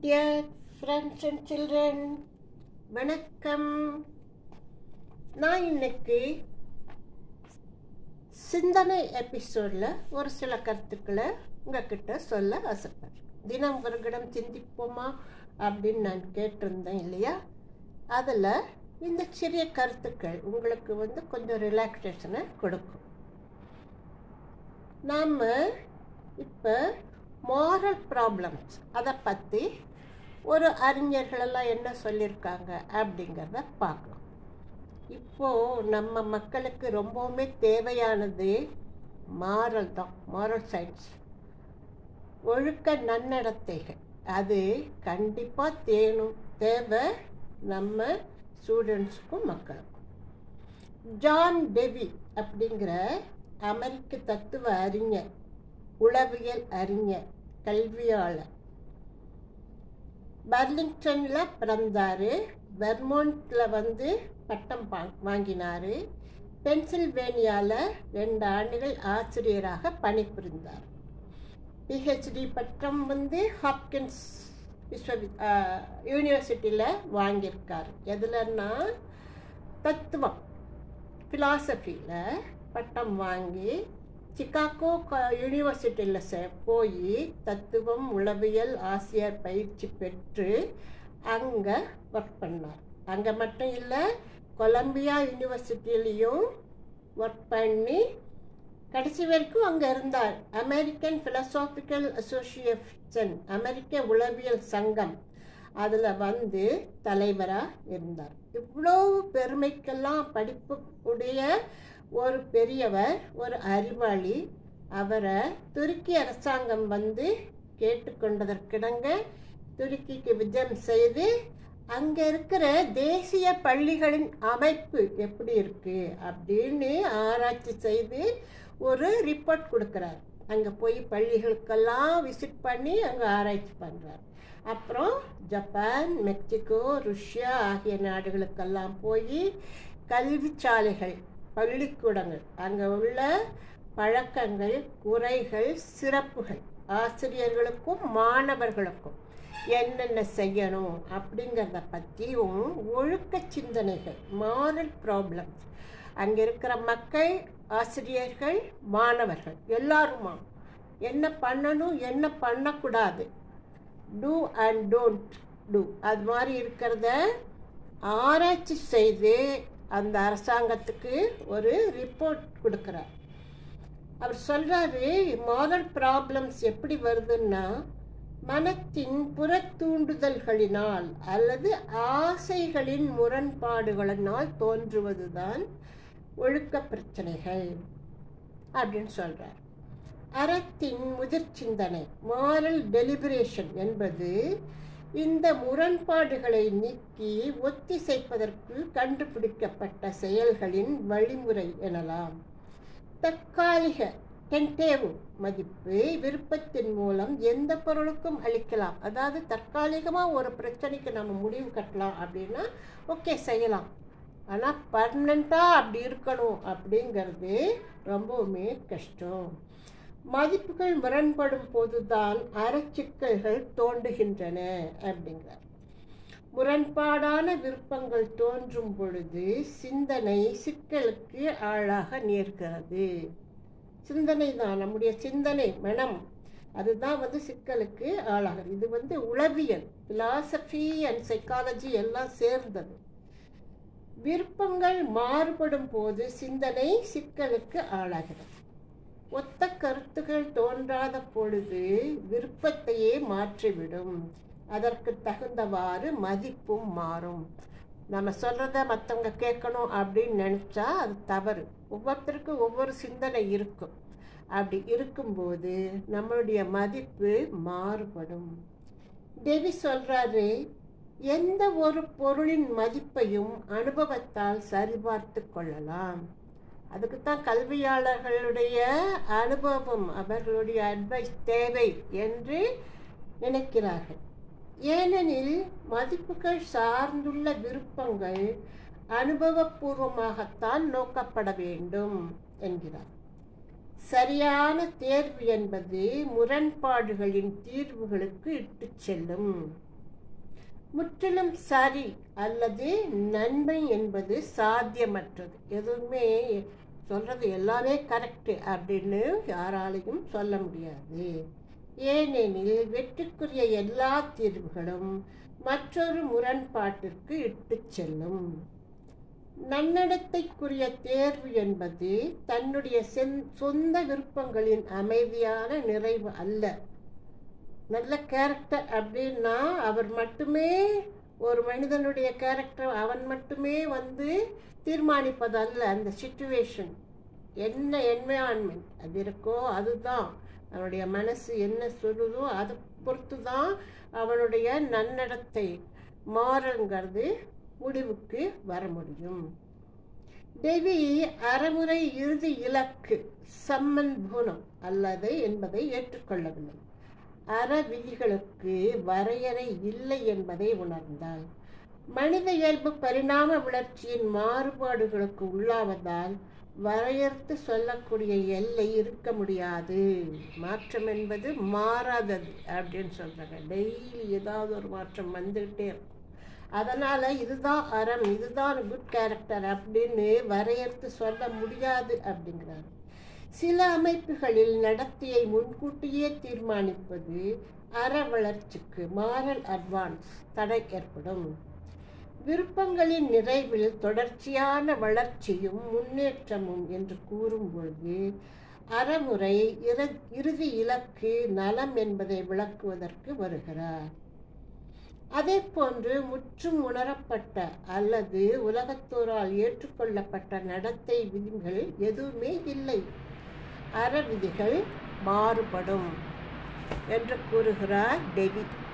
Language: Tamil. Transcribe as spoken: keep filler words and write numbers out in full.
Dear friends and children, வணக்கம். நான் இன்னைக்கு சிந்தனை எபிசோடில் ஒரு சில கருத்துக்களை உங்ககிட்ட சொல்ல ஆசைப்படுறேன். தினம் ஒரு கிடம் சிந்திப்போமா அப்படின்னு நான் கேட்டிருந்தேன் இல்லையா? அதில் இந்த சிறிய கருத்துக்கள் உங்களுக்கு வந்து கொஞ்சம் ரிலாக்ஸேஷனை கொடுக்கும். நாம் இப்போ மாரல் ப்ராப்ளம்ஸ் அதை பற்றி ஒரு அறிஞர்களெல்லாம் என்ன சொல்லியிருக்காங்க அப்படிங்கிறத பார்க்கலாம். இப்போது நம்ம மக்களுக்கு ரொம்பவுமே தேவையானது மாரல் தான், மாரல் சயின்ஸ், ஒழுக்க நன்னடத்தைகள். அது கண்டிப்பாக தேணும் தேவை நம்ம ஸ்டூடெண்ட்ஸுக்கும் மக்களுக்கும். ஜான் டெவி அப்படிங்கிற அமெரிக்க தத்துவ அறிஞர், உளவியல் அறிஞர், கல்வியாளர், பர்லிங்டனில் பிறந்தார். வெர்மாண்ட்டில் வந்து பட்டம் வாங்கினார். பென்சில்வேனியாவில் ரெண்டு ஆண்டுகள் ஆசிரியராக பணிபுரிந்தார். பிஹெச்டி பட்டம் வந்து ஹாப்கின்ஸ் விஸ்வ யூனிவர்சிட்டியில் வாங்கியிருக்கார். எதுலன்னா தத்துவம், ஃபிலாசபியில் பட்டம் வாங்கி சிகாகோ யூனிவர்சிட்டியில் போய் தத்துவம் உளவியல் ஆசிரியர் பயிற்சி பெற்று அங்கே ஒர்க் பண்ணார். அங்கே மட்டும் இல்லை, கொலம்பியா யூனிவர்சிட்டிலையும் ஒர்க் பண்ணி கடைசி வரைக்கும் அங்கே இருந்தார். அமெரிக்கன் ஃபிலசாபிக்கல் அசோசியேஷன், அமெரிக்க உளவியல் சங்கம், அதில் வந்து தலைவராக இருந்தார். இவ்வளோ பெருமைக்கெல்லாம் படிப்பு உடைய ஒரு பெரியவர், ஒரு அறிவாளி. அவரை துருக்கி அரசாங்கம் வந்து கேட்டுக்கொண்டதற்கிடங்க துருக்கிக்கு விஜயம் செய்து அங்கே இருக்கிற தேசிய பள்ளிகளின் அமைப்பு எப்படி இருக்குது அப்படின்னு ஆராய்ச்சி செய்து ஒரு ரிப்போர்ட் கொடுக்குறார். அங்கே போய் பள்ளிகளுக்கெல்லாம் விசிட் பண்ணி அங்கே ஆராய்ச்சி பண்ணுறார். அப்புறம் ஜப்பான், மெக்சிகோ, ருஷ்யா ஆகிய நாடுகளுக்கெல்லாம் போய் கல்விச்சாலைகள், பள்ளிக்கூடங்கள், அங்கே உள்ள பழக்கங்கள், குறைகள், சிறப்புகள், ஆசிரியர்களுக்கும் மாணவர்களுக்கும் என்னென்ன செய்யணும் அப்படிங்கிறத பற்றியும் ஒழுக்க சிந்தனைகள், மாரல் ப்ராப்ளம்ஸ், அங்கே இருக்கிற மக்கள், ஆசிரியர்கள், மாணவர்கள் எல்லாருமா என்ன பண்ணணும், என்ன பண்ணக்கூடாது, டூ அண்ட் டோன்ட் டூ, அது மாதிரி இருக்கிறத ஆராய்ச்சி செய்து அந்த அரசாங்கத்துக்கு ஒரு ரிப்போர்ட் கொடுக்குறார். அவர் சொல்கிறாரு, மாரல் ப்ராப்ளம்ஸ் எப்படி வருதுன்னா மனத்தின் புற தூண்டுதல்களினால் அல்லது ஆசைகளின் முரண்பாடுகளினால் தோன்றுவது தான் ஒழுக்க பிரச்சனைகள் அப்படின்னு சொல்கிறார். அறத்தின் முதிர்ச்சிந்தனை, மாரல் டெலிபரேஷன் என்பது இந்த முரண்பாடுகளை நீக்கி ஒத்திசைப்பதற்கு கண்டுபிடிக்கப்பட்ட செயல்களின் வழிமுறை எனலாம். தற்காலிக டென்டேவ் மதிப்பு விருப்பத்தின் மூலம் எந்த பொருளுக்கும் அளிக்கலாம். அதாவது தற்காலிகமாக ஒரு பிரச்சனைக்கு நம்ம முடிவு கட்டலாம் அப்படின்னா ஓகே செய்யலாம். ஆனால் பர்மனெண்ட்டாக அப்படி இருக்கணும் அப்படிங்கிறது ரொம்பவுமே கஷ்டம். மதிப்புகள் முரண்படும் போதுதான் அறச்சிக்கல்கள் தோன்றுகின்றன அப்படிங்கிறார். முரண்பாடான விருப்பங்கள் தோன்றும் பொழுது சிந்தனை சிக்கலுக்கு ஆளாக நேர்கிறது. சிந்தனை தான், நம்முடைய சிந்தனை, மனம், அதுதான் வந்து சிக்கலுக்கு ஆளாகிறது. இது வந்து உளவியல், பிலாசபி அண்ட் சைக்காலஜி எல்லாம் சேர்ந்தது. விருப்பங்கள் மாறுபடும் போது சிந்தனை சிக்கலுக்கு ஆளாகிறது. ஒத்த கருத்துக்கள் தோன்றாத பொழுது விருப்பத்தையே மாற்றிவிடும். அதற்கு தகுந்தவாறு மதிப்பும் மாறும். நம்ம சொல்கிறத மற்றவங்க கேட்கணும் அப்படின்னு நினச்சா அது தவறு. ஒவ்வொருத்தருக்கும் ஒவ்வொரு சிந்தனை இருக்கும். அப்படி இருக்கும்போது நம்மளுடைய மதிப்பு மாறுபடும். டெவி சொல்கிறாரு, எந்த ஒரு பொருளின் மதிப்பையும் அனுபவத்தால் சரிபார்த்து கொள்ளலாம். அதுக்கு தான் கல்வியாளர்களுடைய அனுபவம், அவர்களுடைய அட்வைஸ் தேவை என்று நினைக்கிறார்கள். ஏனெனில் மதிப்புகள் சார்ந்துள்ள விருப்பங்கள் அனுபவபூர்வமாகத்தான் நோக்கப்பட வேண்டும் என்கிறார். சரியான தேர்வு என்பது முரண்பாடுகளின் தீர்வுகளுக்கு இட்டு செல்லும். முற்றிலும் சரி அல்லது நன்மை என்பது சாத்தியமற்றது. எதுவுமே சொல்கிறது எல்லாமே கரெக்டு அப்படின்னு யாராலையும் சொல்ல முடியாது. ஏனெனில் வெற்றிக்குரிய எல்லா தீர்வுகளும் மற்றொரு முரண்பாட்டிற்கு இட்டு செல்லும். நன்னடத்தைக்குரிய தேர்வு என்பது தன்னுடைய சொந்த விருப்பங்களின் அமைதியான நிறைவு அல்ல. நல்ல கேரக்டர் அப்படின்னா அவர் மட்டுமே, ஒரு மனிதனுடைய கேரக்டர் அவன் மட்டுமே வந்து தீர்மானிப்பது அல்ல. அந்த சிச்சுவேஷன் என்ன என்வைரான்மெண்ட் அது இருக்கோ அதுதான், அவனுடைய மனசு என்ன சொல்லுதோ அதை பொறுத்து தான் அவனுடைய நன்னடத்தை மாறங்கிறது முடிவுக்கு வர முடியும். தேவி அறமுறை இறுதி இலக்கு சம்மன் பூனம் அல்லது என்பதை ஏற்றுக்கொள்ளவில்லை. அற விதிகளுக்கு வரையறை இல்லை என்பதை உணர்ந்தாள். மனித இயல்பு பரிணாம வளர்ச்சியின் மாறுபாடுகளுக்கு உள்ளாவதால் வரையறுத்து சொல்லக்கூடிய எல்லை இருக்க முடியாது. மாற்றம் என்பது மாறாதது அப்படின்னு சொல்கிறாங்க. டெய்லி ஏதாவது ஒரு மாற்றம் வந்துக்கிட்டே இருக்கும். அதனால் இதுதான் அறம், இதுதான் குட் கேரக்டர் அப்படின்னு வரையறுத்து சொல்ல முடியாது அப்படிங்கிறார். சில அமைப்புகளில் நடத்தையை முன்கூட்டியே தீர்மானிப்பது அற வளர்ச்சிக்கு மாரல் அட்வான்ஸ் தடை ஏற்படும். விருப்பங்களின் நிறைவில் தொடர்ச்சியான வளர்ச்சியும் முன்னேற்றமும் என்று கூறும்பொழுது அறமுறை இறுதி இலக்கு நலம் என்பதை விளக்குவதற்கு வருகிறார். அதே போன்று முற்றும் உணரப்பட்ட அல்லது உலகத்தோரால் ஏற்றுக்கொள்ளப்பட்ட நடத்தை விதிகள் எதுவுமே இல்லை. அற விதிகள் மாறுபடும் என்று கூறுகிறார் டெவி.